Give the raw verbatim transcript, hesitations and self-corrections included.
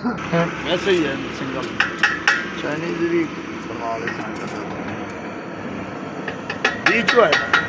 वैसे ही है single Chinese भी बनवा ले बीच है।